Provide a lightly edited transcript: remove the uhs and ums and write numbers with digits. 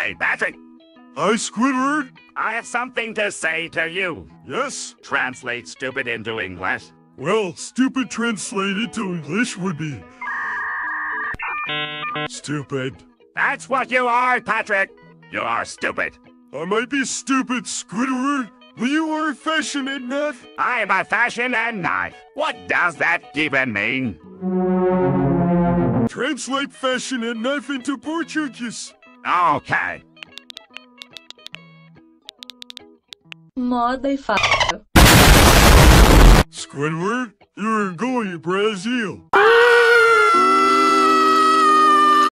Hey, Patrick. Hi, Squidward. I have something to say to you. Yes? Translate stupid into English. Well, stupid translated to English would be... stupid. That's what you are, Patrick. You are stupid. I might be stupid, Squidward, but you are fashion and knife. I'm a fashion and knife. What does that even mean? Translate fashion and knife into Portuguese. Okay. Moda e faca. Squidward, you're going to Brazil.